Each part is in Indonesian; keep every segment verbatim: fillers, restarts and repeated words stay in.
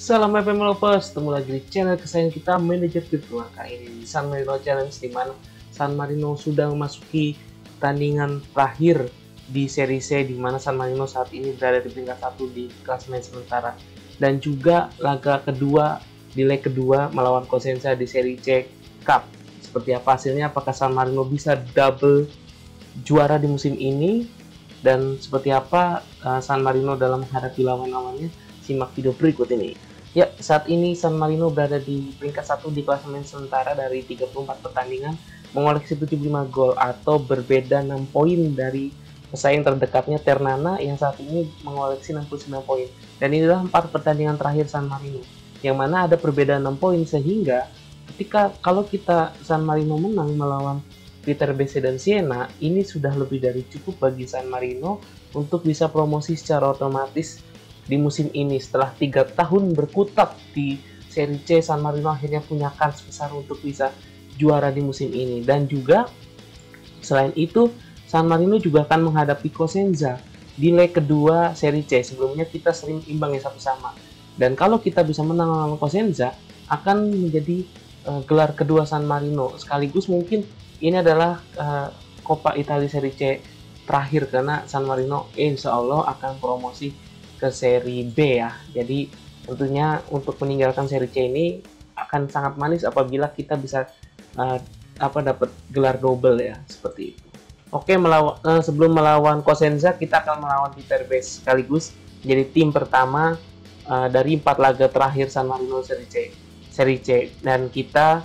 Salam F M Lovers, ketemu lagi di channel kesayangan kita, Manajer Virtual. Kali ini di San Marino Challenge, di mana San Marino sudah memasuki pertandingan terakhir di seri C, di mana San Marino saat ini berada di peringkat satu di klasemen sementara, dan juga laga kedua di leg kedua melawan Cosenza di seri C Cup. Seperti apa hasilnya? Apakah San Marino bisa double juara di musim ini? Dan seperti apa uh, San Marino dalam menghadapi lawan-lawannya? Simak video berikut ini. Ya, saat ini San Marino berada di peringkat satu di klasemen sementara dari tiga puluh empat pertandingan, mengoleksi tujuh puluh lima gol atau berbeda enam poin dari pesaing terdekatnya Ternana yang saat ini mengoleksi enam puluh sembilan poin. Dan inilah empat pertandingan terakhir San Marino, yang mana ada perbedaan enam poin, sehingga ketika kalau kita San Marino menang melawan Viterbese dan Siena, ini sudah lebih dari cukup bagi San Marino untuk bisa promosi secara otomatis di musim ini. Setelah tiga tahun berkutat di seri C, San Marino akhirnya punya kans besar untuk bisa juara di musim ini. Dan juga selain itu, San Marino juga akan menghadapi Cosenza di leg kedua seri C. Sebelumnya kita sering imbang ya satu sama. Dan kalau kita bisa menang lawan Cosenza, akan menjadi uh, gelar kedua San Marino. Sekaligus mungkin ini adalah uh, Coppa Italia seri C terakhir, karena San Marino insya Allah akan promosi ke seri B ya. Jadi tentunya untuk meninggalkan seri C ini akan sangat manis apabila kita bisa uh, apa dapat gelar double ya, seperti itu. Oke, melawan uh, sebelum melawan Cosenza, kita akan melawan Viterbese sekaligus jadi tim pertama uh, dari empat laga terakhir San Marino seri C. Seri C dan kita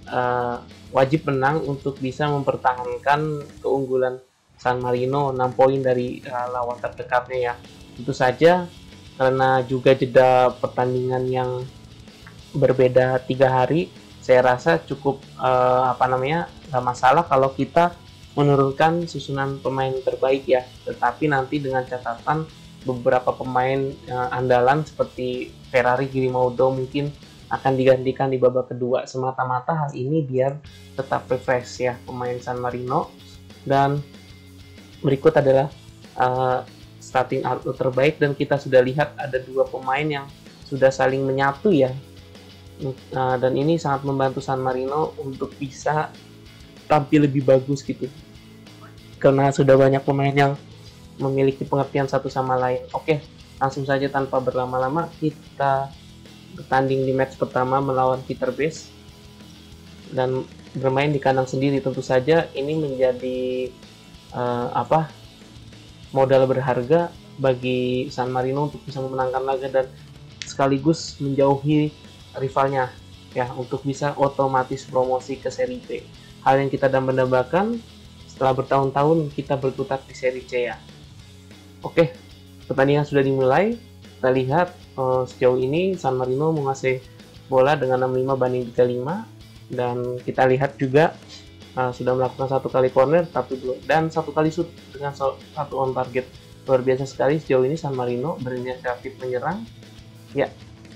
uh, wajib menang untuk bisa mempertahankan keunggulan San Marino enam poin dari uh, lawan terdekatnya ya. Tentu saja karena juga jeda pertandingan yang berbeda tiga hari, saya rasa cukup uh, apa namanya nggak masalah kalau kita menurunkan susunan pemain terbaik ya. Tetapi nanti dengan catatan beberapa pemain uh, andalan seperti Ferrari, Grimaldo mungkin akan digantikan di babak kedua, semata-mata hal ini biar tetap refresh ya pemain San Marino. Dan berikut adalah uh, starting outlook terbaik, dan kita sudah lihat ada dua pemain yang sudah saling menyatu ya, uh, dan ini sangat membantu San Marino untuk bisa tampil lebih bagus gitu, karena sudah banyak pemain yang memiliki pengertian satu sama lain. Oke, langsung saja tanpa berlama-lama kita bertanding di match pertama melawan Viterbese dan bermain di kandang sendiri. Tentu saja ini menjadi uh, apa modal berharga bagi San Marino untuk bisa memenangkan laga dan sekaligus menjauhi rivalnya ya, untuk bisa otomatis promosi ke seri B. Hal yang kita dambakan setelah bertahun-tahun kita berkutat di seri C ya. Oke, pertandingan sudah dimulai. Kita lihat uh, sejauh ini San Marino menguasai bola dengan enam puluh lima banding tiga puluh lima, dan kita lihat juga Uh, sudah melakukan satu kali corner tapi belum, dan satu kali shoot dengan satu on target. Luar biasa sekali sejauh ini San Marino berinisiatif menyerang ya.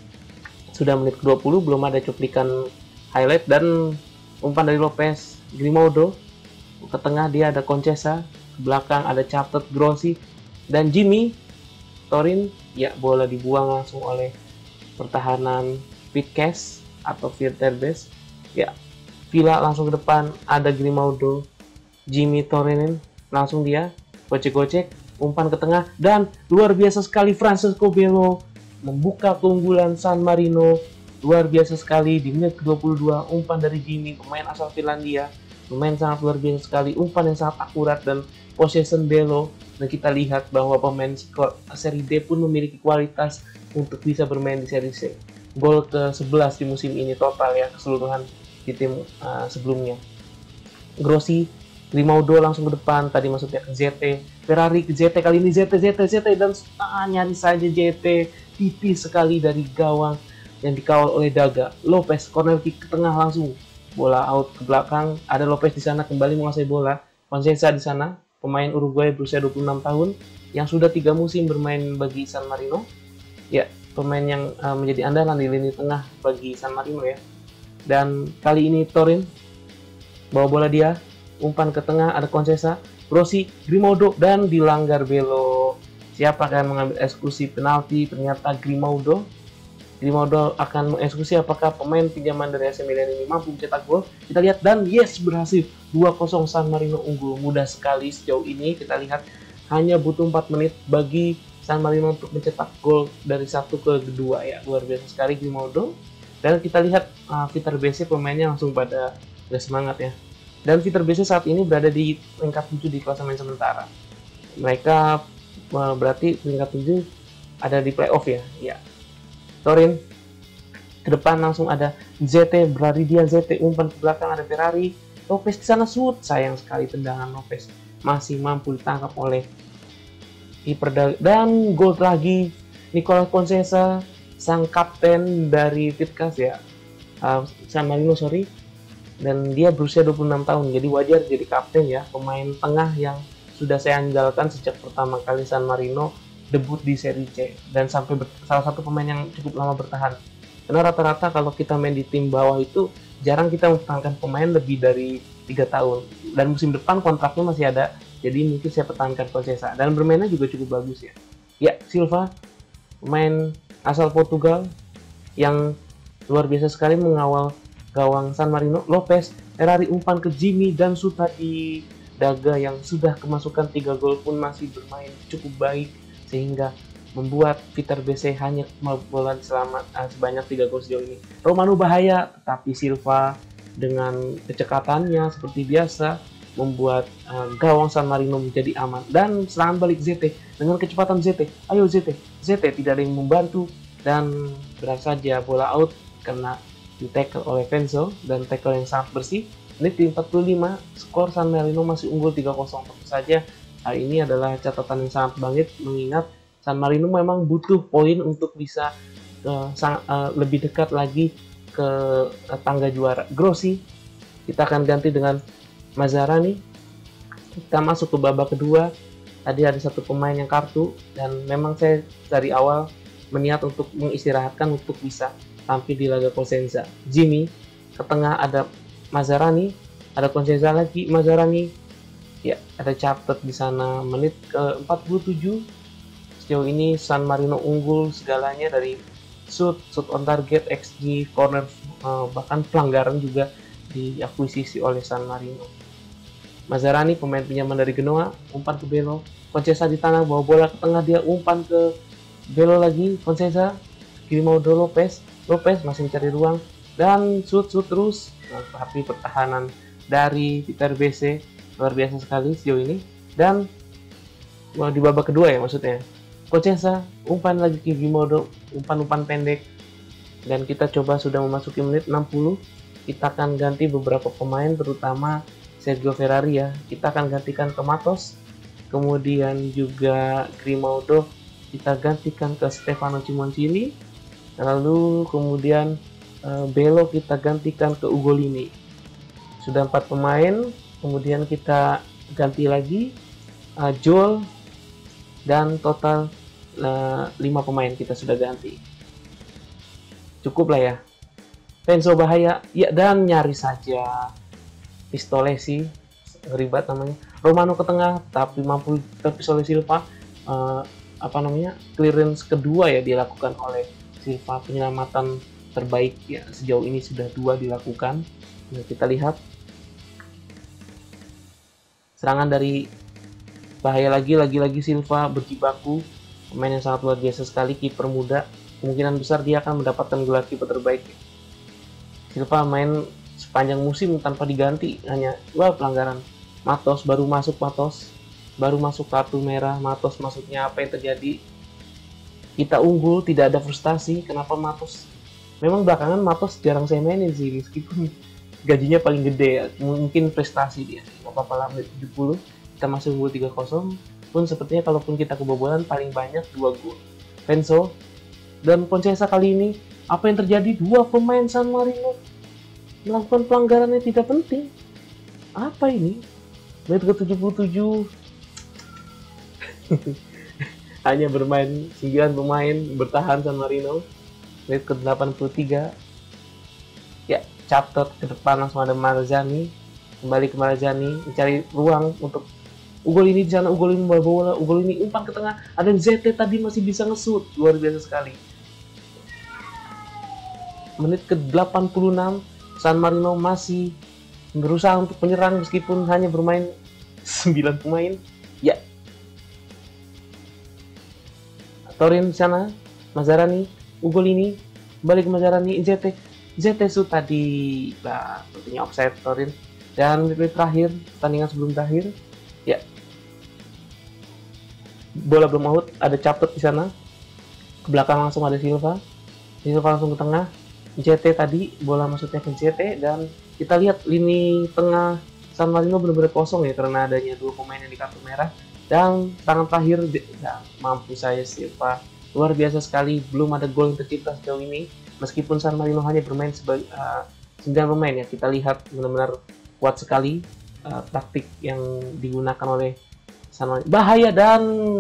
Sudah menit ke dua puluh belum ada cuplikan highlight, dan umpan dari Lopez, Grimaldo ke tengah, dia ada Concesa, ke belakang ada Chartered, Grossi dan Jimmy Torin ya. Bola dibuang langsung oleh pertahanan Vitesse atau Viterbese ya. Villa langsung ke depan, ada Grimaldo, Jimmy Torrenin, langsung dia gocek-gocek, umpan ke tengah, dan luar biasa sekali Francesco Bello membuka keunggulan San Marino. Luar biasa sekali di menit ke dua puluh dua, umpan dari Jimmy, pemain asal Finlandia, pemain sangat luar biasa sekali, umpan yang sangat akurat dan possession Bello. Dan kita lihat bahwa pemain seri D pun memiliki kualitas untuk bisa bermain di seri C. Gol ke sebelas di musim ini total ya, keseluruhan di tim uh, sebelumnya. Grossi, Grimaldo langsung ke depan, tadi maksudnya ke Z T, Ferrari ke Z T, kali ini Z T, Z T, Z T, dan ah, nyaris saja Z T, tipis sekali dari gawang yang dikawal oleh Daga. Lopez, corner kick ke tengah langsung, bola out ke belakang, ada Lopez di sana kembali menguasai bola, Concesa di sana, pemain Uruguay berusia dua puluh enam tahun, yang sudah tiga musim bermain bagi San Marino, ya, pemain yang uh, menjadi andalan di lini tengah bagi San Marino ya. Dan kali ini Torin bawa bola, dia umpan ke tengah, ada Concesa, Grossi, Grimaldo, dan dilanggar Bello. Siapa akan mengambil eksklusi penalti? Ternyata Grimaldo. Grimaldo akan mengeksekusi apakah pemain pinjaman dari A C Milan ini mampu mencetak gol. Kita lihat dan yes, berhasil. dua kosong San Marino unggul. Mudah sekali sejauh ini. Kita lihat hanya butuh empat menit bagi San Marino untuk mencetak gol dari satu ke kedua ya. Luar biasa sekali Grimaldo. Dan kita lihat uh, Vitor Bese pemainnya langsung pada semangat ya. Dan Vitor Bese saat ini berada di peringkat tujuh di klasemen sementara. Mereka uh, berarti peringkat tujuh ada di playoff ya. Ya. Torin ke depan langsung ada Z T, berlari dia Z T, umpan ke belakang ada Ferrari. Lopez di sana shoot, sayang sekali tendangan Lopez masih mampu ditangkap oleh kiper dan gol lagi Nicolas Conceição, sang kapten dari Vitesse ya, uh, San Marino sorry, dan dia berusia dua puluh enam tahun, jadi wajar jadi kapten ya, pemain tengah yang sudah saya andalkan sejak pertama kali San Marino debut di Serie C dan sampai salah satu pemain yang cukup lama bertahan. Karena rata-rata kalau kita main di tim bawah itu jarang kita mempertahankan pemain lebih dari tiga tahun. Dan musim depan kontraknya masih ada, jadi mungkin saya pertahankan Conceição dan bermainnya juga cukup bagus ya. Ya, Silva, pemain asal Portugal yang luar biasa sekali mengawal gawang San Marino. Lopez, Ferrari umpan ke Jimmy dan Suta di daga yang sudah kemasukan tiga gol pun masih bermain cukup baik sehingga membuat Vitor Bese hanya kebobolan selamat uh, sebanyak tiga gol sejauh ini. Romano bahaya, tetapi Silva dengan kecekatannya seperti biasa membuat uh, gawang San Marino menjadi aman. Dan serangan balik Z T dengan kecepatan Z T. Ayo Z T, Z T tidak ada yang membantu dan berakhir saja bola out karena di tackle oleh Venzo dan tackle yang sangat bersih. Menit di empat puluh lima, skor San Marino masih unggul tiga kosong. Tentu saja hal ini adalah catatan yang sangat bangkit mengingat San Marino memang butuh poin untuk bisa uh, sang, uh, lebih dekat lagi ke uh, tangga juara. Grossi, kita akan ganti dengan Mazzarani. Kita masuk ke babak kedua. Tadi ada satu pemain yang kartu dan memang saya dari awal meniat untuk mengistirahatkan untuk bisa tampil di laga Cosenza. Jimmy, ke tengah ada Mazzarani, ada Cosenza lagi, Mazzarani. Ya, ada catat di sana menit ke empat puluh tujuh. Sejauh ini San Marino unggul segalanya dari shoot, shoot on target, X G, corner, uh, bahkan pelanggaran juga diakuisisi oleh San Marino. Mazzarani, pemain pinjaman dari Genoa, umpan ke Belo. Conceição di tanah, bawa bola ke tengah, dia umpan ke Belo lagi. Conceição, Grimaldo, Lopez. Lopez masih mencari ruang dan shoot, shoot terus. Nah, tapi pertahanan dari Vitor Bese luar biasa sekali sejauh ini. Dan well, di babak kedua ya maksudnya, Conceição umpan lagi ke Grimaldo, umpan-umpan pendek. Dan kita coba sudah memasuki menit enam puluh. Kita akan ganti beberapa pemain, terutama Sergio Ferrari ya. Kita akan gantikan ke Matos, kemudian juga Grimaldo kita gantikan ke Stefano Simoncini, lalu kemudian uh, Belo kita gantikan ke Ugolini. Sudah empat pemain. Kemudian kita ganti lagi uh, Joel dan total uh, lima pemain kita sudah ganti. Cukup lah ya. Venzo bahaya, ya dan nyaris saja Pistolesi, ribet namanya. Romano ke tengah, tapi mampu terpis oleh Silva. Uh, apa namanya? Clearance kedua ya dilakukan oleh Silva, penyelamatan terbaik ya sejauh ini sudah dua dilakukan. Nah, kita lihat. Serangan dari bahaya lagi, lagi-lagi Silva berjibaku, pemain yang sangat luar biasa sekali, kiper muda, kemungkinan besar dia akan mendapatkan gelar kiper terbaik. Silva main sepanjang musim tanpa diganti, hanya dua pelanggaran. Matos baru masuk, Matos baru masuk kartu merah, Matos masuknya apa yang terjadi? Kita unggul, tidak ada frustasi, kenapa Matos? Memang belakangan Matos jarang saya mainin sih, meskipun gajinya paling gede ya, mungkin prestasi dia. Apa-apa lah, menit tujuh puluh kita masih unggul tiga kosong pun sepertinya kalaupun kita kebobolan paling banyak dua gol. Venzo dan Conceição kali ini apa yang terjadi? Dua pemain San Marino melakukan pelanggaran yang tidak penting. Apa ini? Menit ke tujuh puluh tujuh hanya bermain sembilan pemain bertahan San Marino. Menit ke delapan puluh tiga ya, catat ke depan langsung ada Marzani, kembali ke Marzani mencari ruang untuk Ugolini di sana. Ugolini membawa bola, Ugolini umpan ke tengah, ada Z T tadi masih bisa ngesut, luar biasa sekali. menit ke delapan puluh enam San Marino masih berusaha untuk menyerang meskipun hanya bermain sembilan pemain. Ya, Torin di sana, Mazzarani, Ugolini, balik ke Mazzarani, Zete, Zete su tadi, nah tentunya offside Torin. Dan menit terakhir, pertandingan sebelum terakhir, ya, bola belum out, ada Capet di sana, ke belakang langsung ada Silva, Silva langsung ke tengah, J T tadi, bola maksudnya ke J T, dan kita lihat lini tengah San Marino benar-benar kosong ya, karena adanya dua pemain yang di kartu merah. Dan tangan terakhir, ya, mampu saya Silva, luar biasa sekali, belum ada gol yang tercipta sejauh ini, meskipun San Marino hanya bermain sebagai uh, sembilan pemain ya, kita lihat benar-benar kuat sekali uh, taktik yang digunakan oleh San Marino, bahaya dan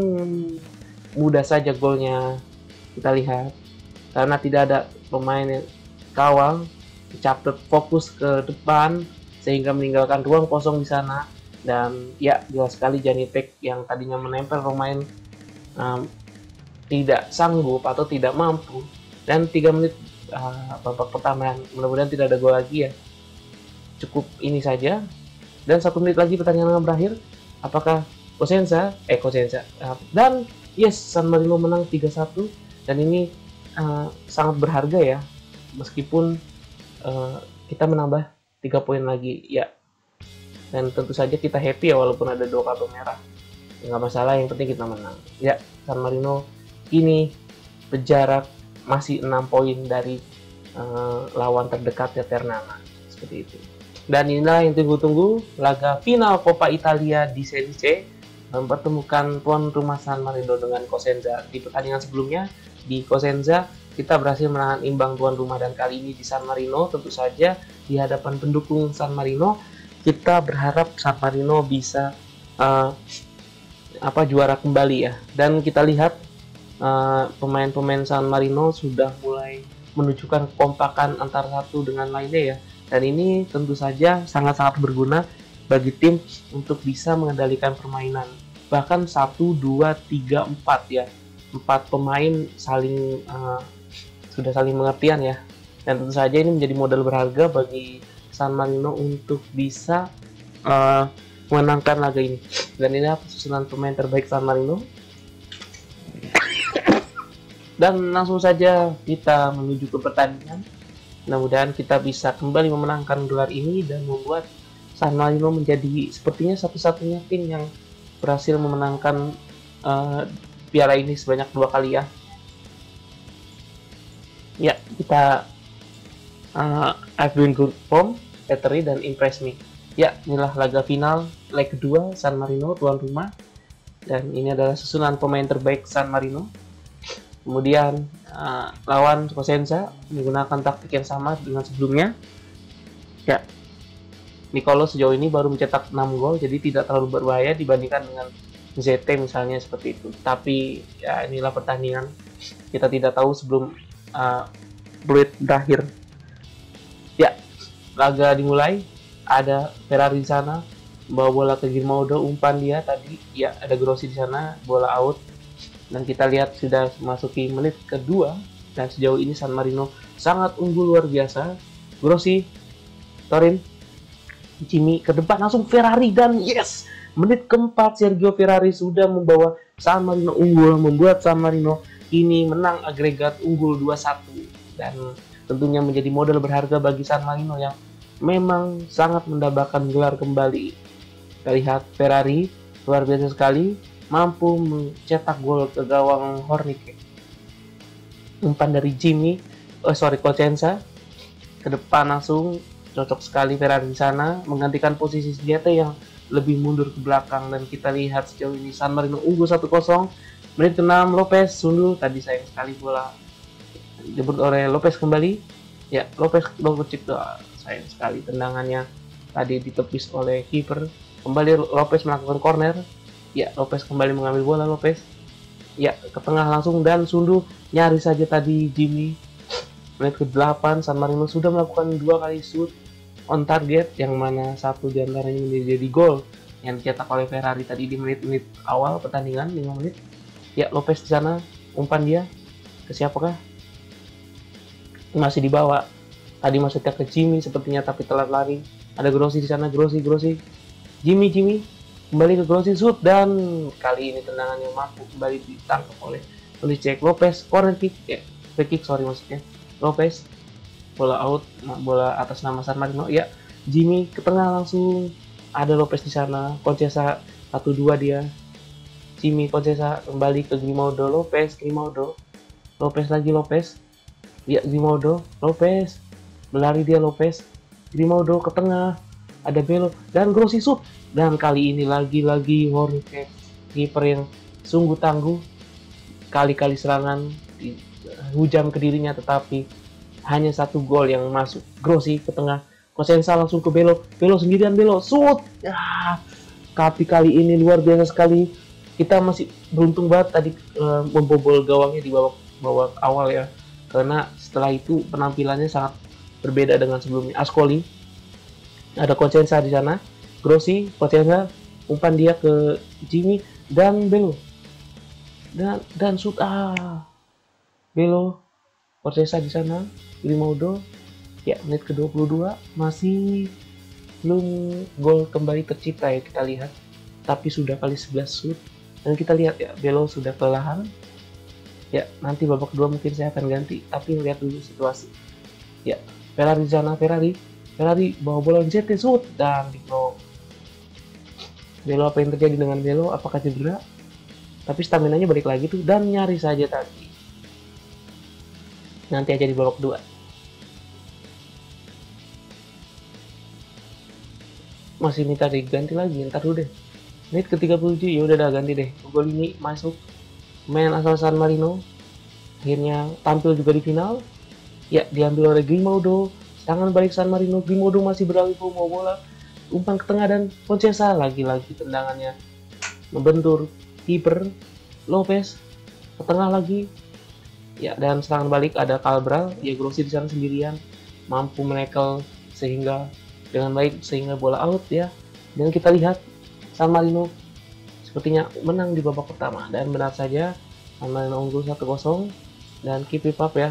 mudah saja golnya kita lihat, karena tidak ada pemain yang kawal, Capet fokus ke depan sehingga meninggalkan ruang kosong di sana. Dan ya jelas sekali Janitek yang tadinya menempel pemain um, tidak sanggup atau tidak mampu. Dan tiga menit uh, babak pertama, mudah-mudahan tidak ada gol lagi ya, cukup ini saja. Dan satu menit lagi pertandingan akan berakhir. Apakah Cosenza eh Cosenza uh, dan yes, San Marino menang tiga satu. Dan ini uh, sangat berharga ya, meskipun uh, kita menambah tiga poin lagi ya. Dan tentu saja kita happy ya, walaupun ada dua kartu merah, nggak masalah, yang penting kita menang ya. San Marino ini berjarak masih enam poin dari uh, lawan terdekat ya, Ternana, seperti itu. Dan inilah yang tunggu-tunggu, laga final Coppa Italia di Serie C, mempertemukan tuan rumah San Marino dengan Cosenza. Di pertandingan sebelumnya di Cosenza kita berhasil menahan imbang tuan rumah, dan kali ini di San Marino tentu saja di hadapan pendukung San Marino kita berharap San Marino bisa uh, apa juara kembali ya. Dan kita lihat pemain-pemain uh, San Marino sudah mulai menunjukkan kekompakan antara satu dengan lainnya ya. Dan ini tentu saja sangat-sangat berguna bagi tim untuk bisa mengendalikan permainan. Bahkan satu, dua, tiga, empat ya. Empat pemain saling uh, sudah saling mengertian ya. Dan tentu saja ini menjadi modal berharga bagi San Marino untuk bisa uh, menangkan laga ini. Dan ini apa susunan pemain terbaik San Marino. Dan langsung saja kita menuju ke pertandingan. Mudah-mudahan kita bisa kembali memenangkan gelar ini dan membuat San Marino menjadi sepertinya satu-satunya tim yang berhasil memenangkan uh, piala ini sebanyak dua kali ya. Ya, kita uh, I've been good form, Eteri dan Impress Me. Ya, inilah laga final leg kedua San Marino tuan rumah. Dan ini adalah susunan pemain terbaik San Marino. Kemudian uh, lawan Cosenza menggunakan taktik yang sama dengan sebelumnya. Ya, Nicolo sejauh ini baru mencetak enam gol, jadi tidak terlalu berbahaya dibandingkan dengan Z T misalnya seperti itu. Tapi ya inilah pertandingan. Kita tidak tahu sebelum uh, fluid berakhir. Ya, laga dimulai, ada Ferrari di sana, bawa bola ke Girmaudo, umpan dia tadi, ya ada Grossi di sana, bola out. Dan kita lihat sudah memasuki menit kedua, dan sejauh ini San Marino sangat unggul luar biasa. Grossi, Torin, Jimmy ke depan, langsung Ferrari, dan yes, menit keempat Sergio Ferrari sudah membawa San Marino unggul, membuat San Marino ini menang agregat unggul dua satu. Dan tentunya menjadi modal berharga bagi San Marino yang memang sangat mendambakan gelar kembali. Kita lihat Ferrari luar biasa sekali, mampu mencetak gol ke gawang Hornike. Umpan dari Jimmy, oh sorry Cosenza ke depan langsung, cocok sekali Ferrari di sana, menggantikan posisi senjata yang lebih mundur ke belakang. Dan kita lihat sejauh ini San Marino unggul satu kosong. Menit ke enam Lopez sundul, tadi sayang sekali bola dijemput oleh Lopez kembali. Ya, Lopez Lopez cipta, sayang sekali tendangannya tadi ditepis oleh kiper. Kembali Lopez melakukan corner. Ya, Lopez kembali mengambil bola Lopez. Ya, ke tengah langsung dan sundu nyaris saja tadi Jimmy. Menit ke delapan San Marino sudah melakukan dua kali shoot on target, yang mana satu diantaranya menjadi gol yang dicetak oleh Ferrari tadi di menit-menit awal pertandingan, lima menit. Ya, Lopez di sana, umpan dia ke siapakah? masih dibawa. Tadi masuknya ke Jimmy sepertinya tapi telat lari. Ada Grossi di sana, Grossi, Grossi. Jimmy, Jimmy kembali ke Grossi, shoot, dan kali ini tendangannya mampu kembali ditangkap oleh oleh Jack Lopez. Corner kick, ya, free kick sorry maksudnya. Lopez, bola out, bola atas nama San Marino. Ya, Jimmy ke tengah langsung. Ada Lopez di sana, Concesa satu dua dia. Jimmy, Concesa kembali ke Grimaldo, Lopez, Grimaldo. Lopez lagi Lopez. Ya, Grimaldo, Lopez. Berlari dia Lopez. Grimaldo ke tengah. Ada Belo dan Grossi shoot. Dan kali ini lagi-lagi Hornets kiper yang sungguh tangguh. Kali-kali serangan di, uh, hujam ke dirinya tetapi hanya satu gol yang masuk. Grossi ke tengah. Cosenza langsung ke Belo. Belo sendirian, Belo shoot. Ya, tapi kali ini luar biasa sekali. Kita masih beruntung banget tadi uh, membobol gawangnya di babak babak awal ya. Karena setelah itu penampilannya sangat berbeda dengan sebelumnya. Ascoli, ada Cosenza di sana. Grossi, Cosenza, umpan dia ke Jimmy dan Belo. Dan dan shoot ah. Belo, Cosenza di sana, Grimaldo. Ya, menit ke dua puluh dua masih belum gol kembali tercipta ya kita lihat. Tapi sudah kali sebelas shoot. Dan kita lihat ya, Belo sudah kelelahan. Ya, nanti babak kedua mungkin saya akan ganti, tapi lihat dulu situasi. Ya, Ferrari di sana, Ferrari. Ferrari bawa bola Z T shoot dan di block. Belo, apa yang terjadi dengan Belo? Apakah cedera? Tapi stamina-nya balik lagi tuh dan nyaris saja tadi. Nanti aja di babak kedua. Masih minta diganti lagi, ntar dulu deh. Menit ke tiga puluh tujuh, ya udah dah ganti deh. Gol ini masuk. Main asal San Marino akhirnya tampil juga di final. Ya, diambil oleh Grimaldo. Tangan balik San Marino. Grimaldo masih beralih mau bola. Umpan ke tengah dan Concesa lagi-lagi tendangannya membentur kiper. Lopez ke tengah lagi. Ya, dan serangan balik ada Cabral. Ya, Grossi di sana sendirian mampu menekel sehingga dengan baik sehingga bola out ya. Dan kita lihat San Marino sepertinya menang di babak pertama dan benar saja San Marino unggul satu kosong dan keep it up ya.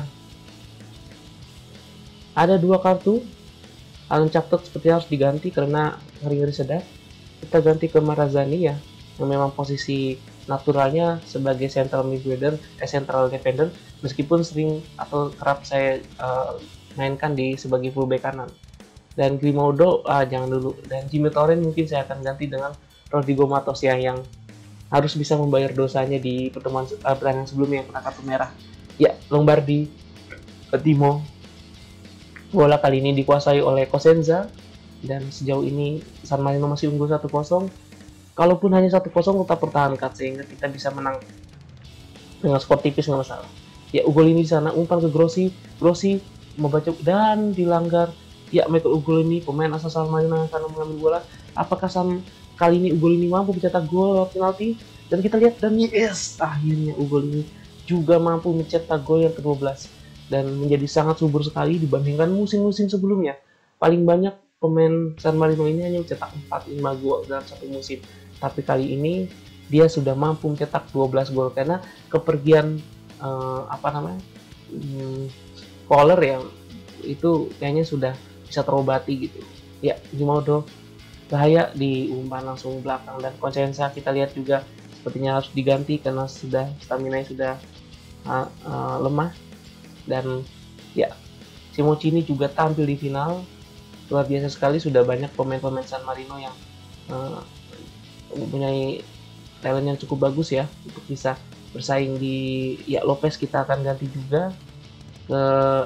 Ada dua kartu. Alan Chapter seperti harus diganti karena ngeri-ngeri sedap. Kita ganti ke Marazani ya, yang memang posisi naturalnya sebagai central midfielder, eh, central defender, meskipun sering atau kerap saya uh, mainkan di sebagai fullback kanan. Dan Grimaldo ah, jangan dulu. Dan Jimmy Torren mungkin saya akan ganti dengan Rodrigo Matos ya, yang harus bisa membayar dosanya di pertemuan uh, pertandingan sebelumnya yang kena kartu merah. Ya, Lombardi, Timo. Bola kali ini dikuasai oleh Cosenza dan sejauh ini San Marino masih unggul satu kosong. Kalaupun hanya satu kosong tetap pertahankan sehingga kita bisa menang dengan skor tipis nggak masalah. Ya, Ugolini di sana umpan ke Grossi, Grossi membaca dan dilanggar. Ya, Michael Ugolini pemain asal San Marino yang akan mengambil bola. Apakah San kali ini Ugolini mampu mencetak gol penalti? Dan kita lihat dan yes, akhirnya Ugolini juga mampu mencetak gol yang kedua belas dan menjadi sangat subur sekali dibandingkan musim-musim sebelumnya. Paling banyak pemain San Marino ini hanya mencetak empat lima gol dalam satu musim. Tapi kali ini dia sudah mampu mencetak dua belas gol karena kepergian uh, apa namanya? Hmm, Kohler ya, itu kayaknya sudah bisa terobati gitu. Ya, Grimaldo bahaya di umpan langsung belakang dan Cosenza kita lihat juga sepertinya harus diganti karena sudah stamina sudah uh, uh, lemah. Dan ya, Simocini juga tampil di final. Luar biasa sekali, sudah banyak pemain-pemain San Marino yang uh, mempunyai talent yang cukup bagus ya untuk bisa bersaing di ya. Lopez kita akan ganti juga ke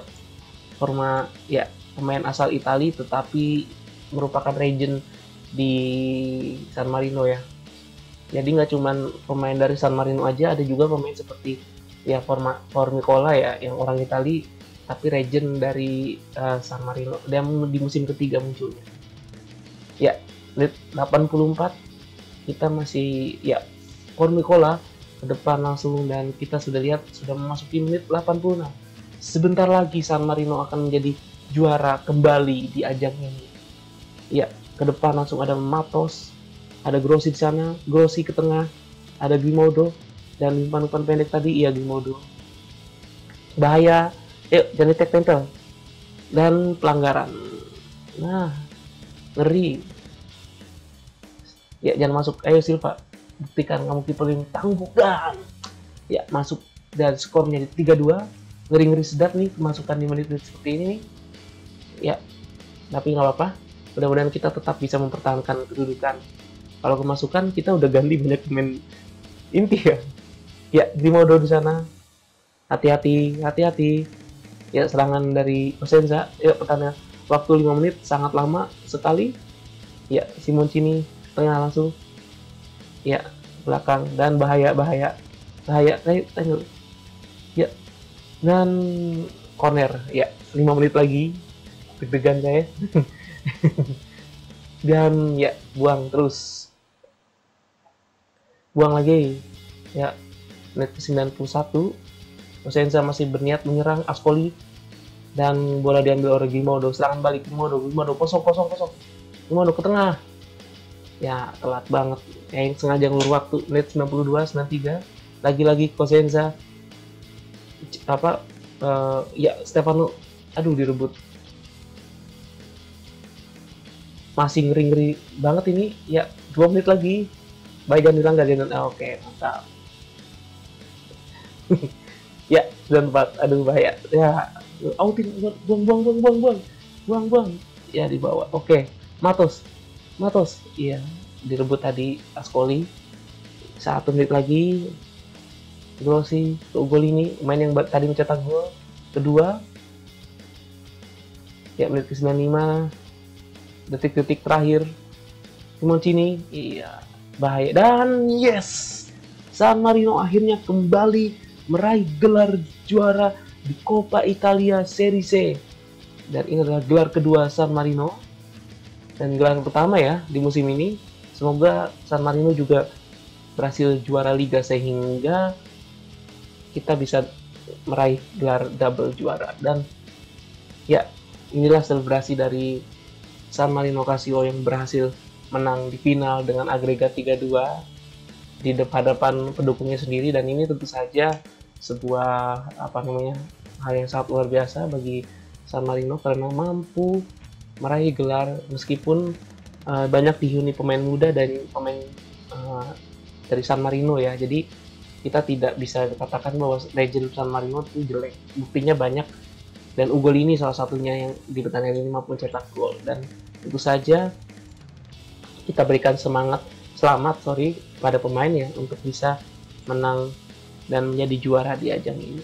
forma ya, pemain asal Italia tetapi merupakan legend di San Marino ya. Jadi nggak cuman pemain dari San Marino aja, ada juga pemain seperti ya forma Formicola ya, yang orang Italia tapi legend dari uh, San Marino dan di musim ketiga munculnya. Ya, menit delapan puluh empat kita masih ya Formicola ke depan langsung dan kita sudah lihat sudah memasuki menit delapan puluh enam. Sebentar lagi San Marino akan menjadi juara kembali di ajang ini. Ya, ke depan langsung ada Matos, ada Grossi di sana, Grossi ke tengah, ada Grimaldo dan umpan-umpan pendek tadi iya Grimaldo. Bahaya. Yuk, jangan di tag tempel. dan pelanggaran. Nah, ngeri. Ya, jangan masuk. Ayo Silva, buktikan kamu kiper yang tangguh. Dan ya, masuk. Dan skornya di tiga dua. Ngeri-ngeri sedap nih kemasukan di menit-menit seperti ini nih. Ya, tapi nggak apa-apa. Mudah-mudahan kita tetap bisa mempertahankan kedudukan. Kalau kemasukan, kita udah ganti banyak pemain inti ya. Ya, Grimodo di sana. Hati-hati, hati-hati. Ya, serangan dari Cosenza. Ya, pertanyaan waktu lima menit sangat lama sekali. Ya, Simoncini tengah langsung. Ya, belakang dan bahaya, bahaya. Bahaya, ayo, ayo. Ya, dan corner. Ya, lima menit lagi. Deg-degan saya. Dan ya, buang terus. Buang lagi. Ya, menit ke sembilan puluh satu. Cosenza masih berniat menyerang Ascoli. Dan bola diambil oleh Grimodo. Serangan balik Grimodo. Grimodo kosong, kosong, kosong. Grimodo ke tengah. Ya, telat banget. Yang sengaja ngulur waktu. Menit sembilan puluh dua, sembilan puluh tiga. Lagi-lagi Cosenza. Apa, uh, ya, Stefano. Aduh, direbut. Masih ngeri-ngeri banget ini. Ya, dua menit lagi. Baik, Gandhi Langga. Oh, oke, mantap. Ya, sembilan puluh empat. Aduh, bahaya. Ya, outin. Buang, buang, buang, buang, buang. Buang, buang. Ya, dibawa. Oke, Matos. Matos. Iya, direbut tadi Ascoli. Satu menit lagi. Grossi ke gol ini. Main yang tadi mencetak gol. Kedua. Ya, menit ke sembilan puluh lima. Detik-detik terakhir. Simoncini. Iya, bahaya. Dan yes! San Marino akhirnya kembali meraih gelar juara di Coppa Italia Serie C. Dan ini adalah gelar kedua San Marino. Dan gelar pertama ya di musim ini. Semoga San Marino juga berhasil juara Liga sehingga kita bisa meraih gelar double juara. Dan ya, inilah selebrasi dari San Marino Calcio yang berhasil menang di final dengan agregat tiga dua di hadapan pendukungnya sendiri. Dan ini tentu saja sebuah apa namanya hal yang sangat luar biasa bagi San Marino karena mampu meraih gelar meskipun uh, banyak dihuni pemain muda dan pemain uh, dari San Marino ya. Jadi kita tidak bisa katakan bahwa legend San Marino itu jelek. Buktinya banyak. Dan Ugolini salah satunya yang di pertandingan ini mampu mencetak gol. Dan tentu saja kita berikan semangat, selamat sorry pada pemain ya untuk bisa menang dan menjadi juara di ajang ini.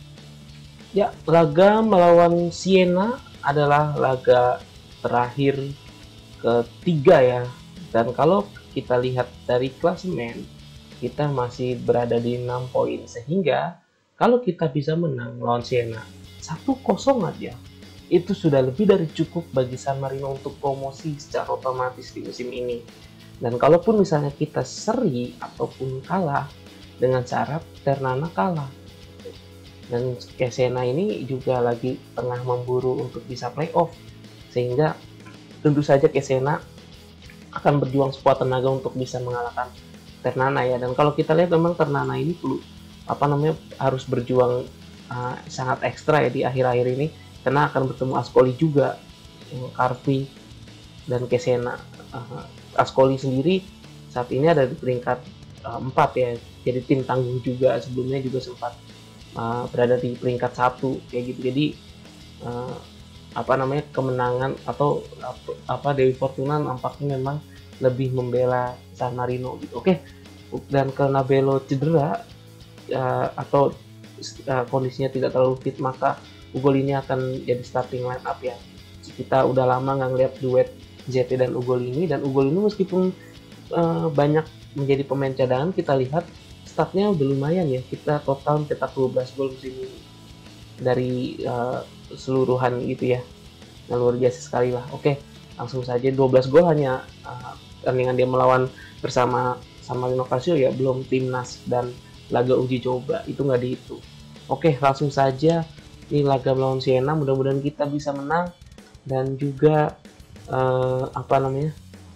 Ya, laga melawan Siena adalah laga terakhir ketiga ya. Dan kalau kita lihat dari klasemen, kita masih berada di enam poin. Sehingga kalau kita bisa menang melawan Siena satu kosong aja, itu sudah lebih dari cukup bagi San Marino untuk promosi secara otomatis di musim ini. Dan kalaupun misalnya kita seri ataupun kalah, dengan syarat Ternana kalah. Dan Cesena ini juga lagi tengah memburu untuk bisa playoff, sehingga tentu saja Cesena akan berjuang sekuat tenaga untuk bisa mengalahkan Ternana ya. Dan kalau kita lihat memang Ternana ini perlu apa namanya harus berjuang uh, sangat ekstra ya di akhir-akhir ini, karena akan bertemu Ascoli juga, Carpi dan Cesena. Uh, Ascoli sendiri saat ini ada di peringkat uh, empat ya, jadi tim tangguh juga. Sebelumnya juga sempat uh, berada di peringkat satu kayak gitu. Jadi uh, apa namanya kemenangan atau apa, apa Dewi Fortuna nampaknya memang lebih membela San Marino gitu. Oke, dan karena Bello cedera uh, atau uh, kondisinya tidak terlalu fit, maka Ugolini akan jadi starting line up ya. Kita udah lama nggak ngeliat duet Z T dan Ugolini, dan Ugolini meskipun uh, banyak menjadi pemain cadangan, kita lihat statnya udah lumayan ya. Kita total cetak dua belas gol musim ini dari uh, keseluruhan gitu ya. Nah, luar biasa sekali lah. Oke, langsung saja dua belas gol hanya uh, pertandingan dia melawan bersama San Marino Calcio ya, belum timnas dan laga uji coba itu nggak dihitung. Oke, langsung saja ini laga melawan Siena, mudah-mudahan kita bisa menang dan juga uh, apa namanya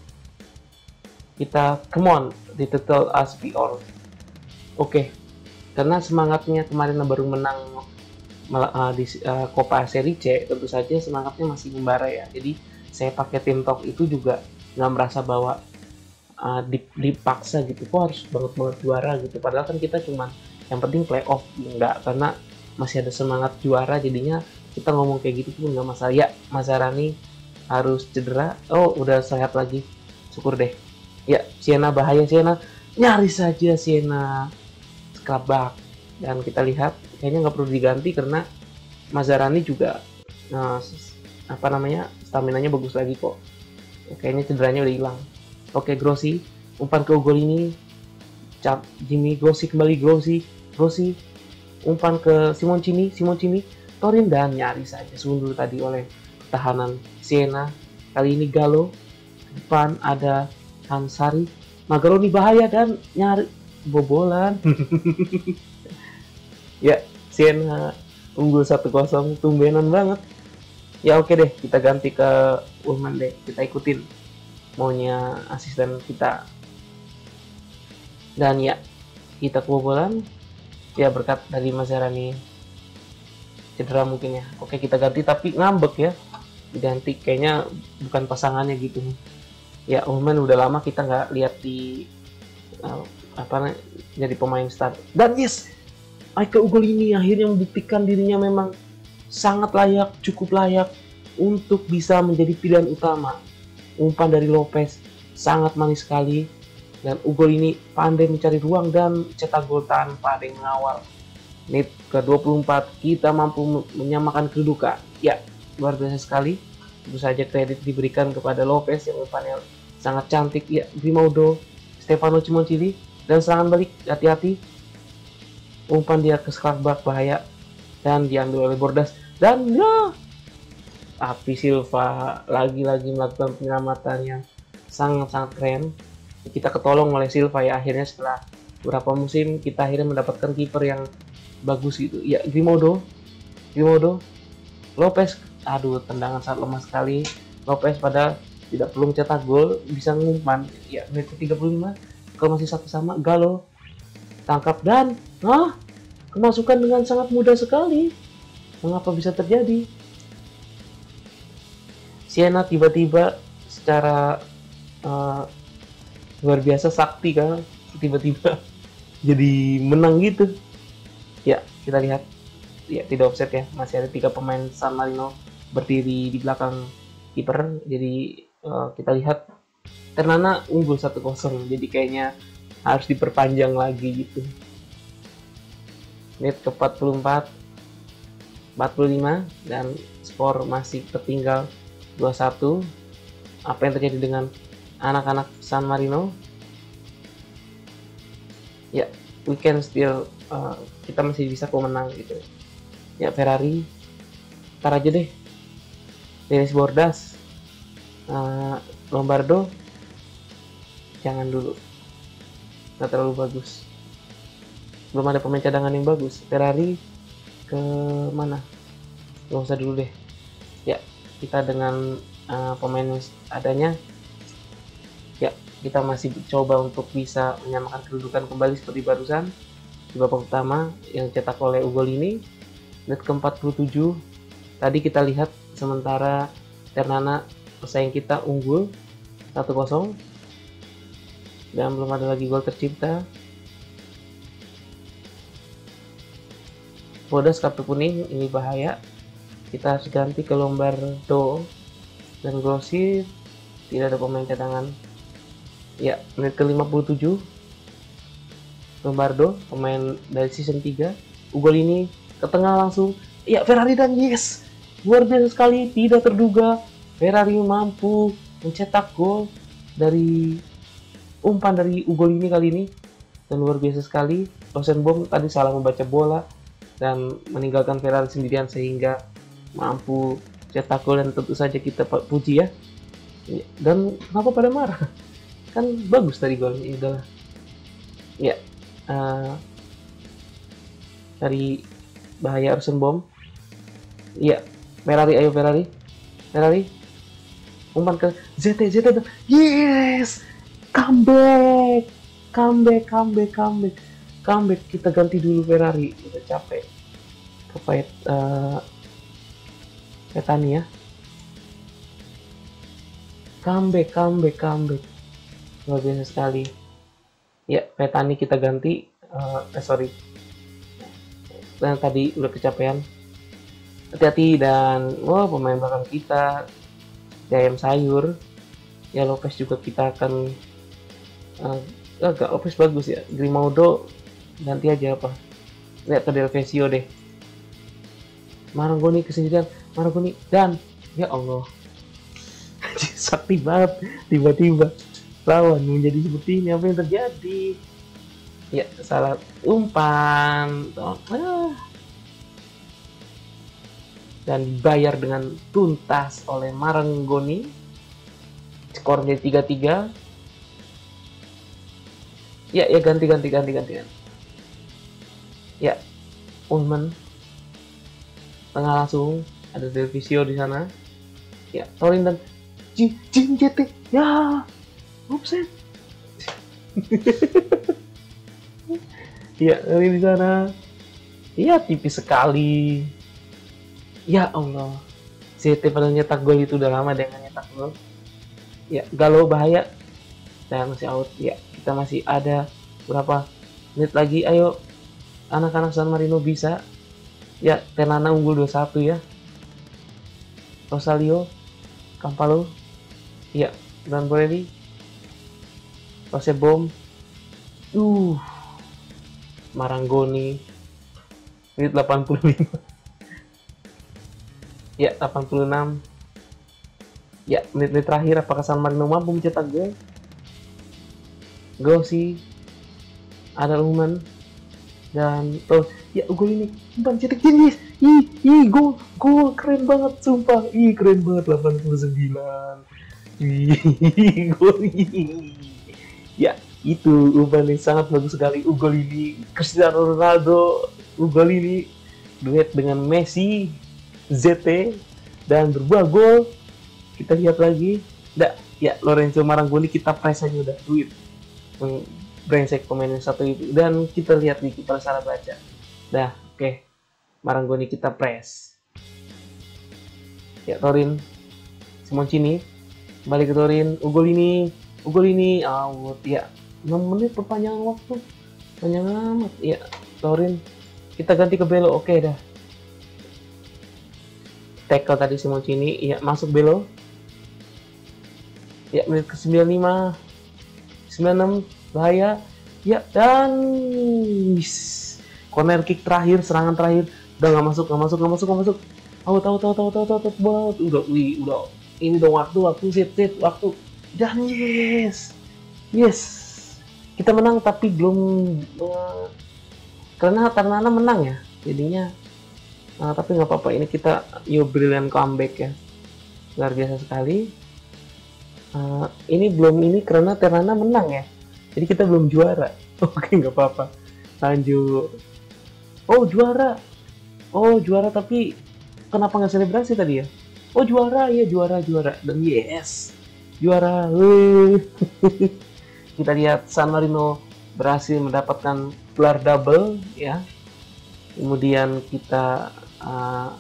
kita come on tell us we all. Oke, karena semangatnya kemarin baru menang Malah uh, di uh, Copa seri C tentu saja semangatnya masih membara ya. Jadi saya pakai tim talk itu juga nggak merasa bahwa uh, dipaksa gitu, kok harus banget banget juara gitu. Padahal kan kita cuman yang penting playoff, nggak, karena masih ada semangat juara, jadinya kita ngomong kayak gitu pun nggak masalah. Ya, Maserani harus cedera, oh udah sehat lagi, syukur deh. Ya, Sienna bahaya, Sienna nyaris saja Sienna skrabak, dan kita lihat kayaknya nggak perlu diganti karena Maserani juga nah, apa namanya staminanya bagus lagi kok. Kayaknya cederanya udah hilang. Oke, Grossi umpan ke Ugolini, cap Jimmy Grossi kembali, Grossi Grossi umpan ke Simoncini, Simoncini Torin, dan nyaris saja sundur tadi oleh tahanan Sienna. Kali ini Gallo, depan ada Hansari, Magaroni bahaya dan nyari bobolan. Ya, Sienna unggul satu kosong, tumbenan banget. Ya oke deh, kita ganti ke Ullman deh, kita ikutin maunya asisten kita. Dan ya, kita kebobolan ya berkat dari Maserani cedera mungkin ya. Oke, kita ganti tapi ngambek ya, diganti kayaknya bukan pasangannya gitu. Ya, Ullman udah lama kita nggak lihat di uh, apa jadi pemain start. Dan yes, Michael Ugolini akhirnya membuktikan dirinya memang sangat layak, cukup layak untuk bisa menjadi pilihan utama. Umpan dari Lopez sangat manis sekali, dan Ugolini pandai mencari ruang dan cetak gol tanpa ada yang mengawal. Menit ke dua puluh empat kita mampu menyamakan kedudukan. Ya, luar biasa sekali. Tentu saja kredit diberikan kepada Lopez yang umpannya sangat cantik. Ya, Grimaldo, Stefano Simoncini, dan serangan balik hati-hati. Umpan dia ke Skrabak bahaya dan diambil oleh Bordas, dan ya Api Silva lagi-lagi melakukan penyelamatan yang sangat-sangat keren. Kita ketolong oleh Silva ya, akhirnya setelah beberapa musim kita akhirnya mendapatkan kiper yang bagus gitu. Ya, Grimaldo, Grimaldo, Lopez, aduh tendangan sangat lemah sekali. Lopez pada tidak perlu mencetak gol bisa ngumpan. Ya, menit ke tiga puluh lima kalau masih satu sama, Gallo tangkap dan ah kemasukan dengan sangat mudah sekali. Mengapa bisa terjadi? Sienna tiba-tiba secara uh, luar biasa sakti kan, tiba-tiba jadi menang gitu. Ya, kita lihat ya tidak offset ya, masih ada tiga pemain San Marino berdiri di belakang kiper. Jadi uh, kita lihat Ternana unggul satu kosong, jadi kayaknya harus diperpanjang lagi gitu. Menit ke empat puluh empat, empat puluh lima, dan skor masih tertinggal dua satu. Apa yang terjadi dengan anak-anak San Marino? Ya, we can still uh, kita masih bisa kok menang gitu. Ya, Ferrari ntar aja deh. Dennis Bordas, uh, Lombardo jangan dulu, nggak terlalu bagus, belum ada pemain cadangan yang bagus. Ferrari ke mana? Nggak usah dulu deh. Ya, kita dengan uh, pemain adanya, ya kita masih coba untuk bisa menyamakan kedudukan kembali seperti barusan di babak pertama yang cetak oleh Ugolini. Menit ke empat puluh tujuh tadi kita lihat sementara Ternana pesaing kita unggul satu kosong dan belum ada lagi gol tercipta. Bodas kartu kuning, ini bahaya. Kita harus ganti ke Lombardo dan Grossi, tidak ada pemain cadangan. Ya, menit ke lima puluh tujuh Lombardo, pemain dari season tiga. Ugolini ke tengah langsung. Ya, Ferrari dan yes, luar biasa sekali, tidak terduga Ferrari mampu mencetak gol dari umpan dari Ugolini kali ini, dan luar biasa sekali. Rosenbaum tadi salah membaca bola dan meninggalkan Ferrari sendirian sehingga mampu cetak gol, dan tentu saja kita puji ya. Dan kenapa pada marah? Kan bagus tadi golnya, udahlah. Ya, uh, dari bahaya Rosenbaum. Ya, Ferrari, ayo Ferrari, Ferrari, umpan ke Z T, Z T, yes, comeback, comeback, comeback, comeback, comeback. Kita ganti dulu Ferrari, udah capek. ke fight uh, Petani ya. Comeback, comeback, comeback. Luar biasa sekali. Ya, Petani kita ganti. Uh, eh, sorry. Dan tadi udah kecapean. Hati-hati dan wah, wow, pemain belakang kita ayam sayur. Ya Lopez juga kita akan uh, agak Lopez bagus ya. Grimaldo ganti aja apa. Lihat ke Del Vecchio deh. Marangoni kesendirian, Marangoni dan ya Allah. Sakti banget tiba-tiba lawan menjadi seperti ini. Apa yang terjadi? Ya salah umpan. Oh, ah. Dan dibayar dengan tuntas oleh Marangoni. Skornya tiga tiga. Ya ya ganti ganti ganti ganti. Ya Ullman tengah langsung ada Del Vecchio di sana. Ya Torin dan Jin Jin J T ya offset. Ya Torin di sana. Ya tipis sekali. Ya Allah. J T pada nyetak gol itu udah lama dengan nyetak gol. Ya Galo bahaya. Saya masih out. Ya kita masih ada berapa menit lagi. Ayo anak-anak San Marino bisa. Ya, Tenana unggul dua satu ya. Rosalio, Campalo, ya, dan Borelli. Bom. Uh, Marangoni. Menit delapan puluh lima. Ya, delapan puluh enam. Ya, menit-menit terakhir apakah San Marino mampu mencetak gol? Gossi, ada Ullman dan oh ya gol ini umpan cetak jenis. Ih, ih gol gol keren banget sumpah. Ih keren banget delapan puluh sembilan. Ih gol ini. Ya itu umpan yang sangat bagus sekali. Gol ini Cristiano Ronaldo. Gol ini duet dengan Messi, Z T dan berbuah gol. Kita lihat lagi. Nggak, ya Lorenzo Marangoni kita press aja udah duit. Brengsek pemain satu itu dan kita lihat nih kita salah baca dah oke okay. Marangoni kita press ya Torin Simoncini balik ke Torin Ugol ini Ugol ini out ya enam menit perpanjangan waktu panjang amat ya Torin kita ganti ke Belo oke okay, dah tackle tadi Simoncini ya masuk Belo ya menit ke sembilan puluh lima sembilan puluh enam bahaya ya dan corner kick terakhir serangan terakhir udah nggak masuk nggak masuk nggak masuk nggak masuk out out out out out out out udah wih udah ini dong waktu waktu sit sit waktu dan yes yes kita menang tapi belum uh, karena Ternana menang ya jadinya uh, tapi nggak apa-apa ini kita yo brilliant comeback ya luar biasa sekali uh, ini belum ini karena Ternana menang ya. Jadi kita belum juara. Oke, nggak apa-apa. Lanjut. Oh, juara. Oh, juara tapi kenapa nggak selebrasi tadi ya? Oh, juara. Ya, juara, juara. Dan yes. Juara. Kita lihat San Marino berhasil mendapatkan gelar double ya. Kemudian kita uh,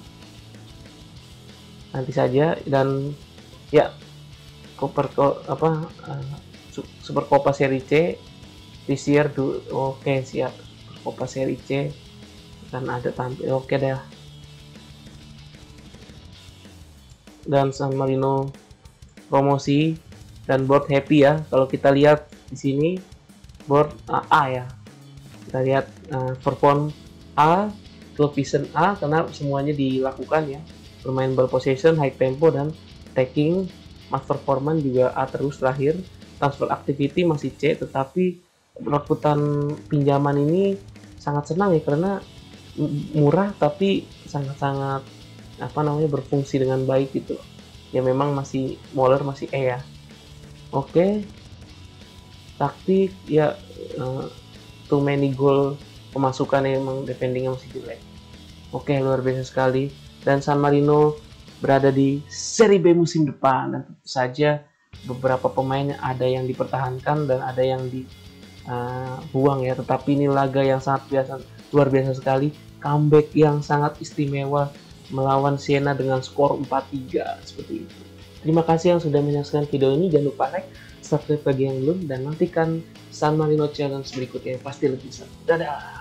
nanti saja dan ya Super apa uh, Super Copa Serie C this year do oke okay, siap Copa Serie C dan ada tampil oke okay, dah dan San Marino promosi dan board happy ya kalau kita lihat di sini board uh, A ya kita lihat uh, perform A club vision A karena semuanya dilakukan ya bermain ball possession high tempo dan attacking match performance juga A terus terakhir transfer activity masih C tetapi rebutan pinjaman ini sangat senang ya karena murah tapi sangat-sangat apa namanya berfungsi dengan baik gitu ya memang masih Moller masih E ya oke okay. Taktik ya uh, too many goal pemasukan emang defendingnya masih jelek oke okay, luar biasa sekali dan San Marino berada di Serie B musim depan dan tentu saja beberapa pemain ada yang dipertahankan dan ada yang dibuang uh, ya tetapi ini laga yang sangat biasa luar biasa sekali comeback yang sangat istimewa melawan Siena dengan skor empat tiga seperti itu. Terima kasih yang sudah menyaksikan video ini. Jangan lupa like, subscribe bagi yang belum, dan nantikan San Marino Challenge berikutnya yang pasti lebih seru. Dadah!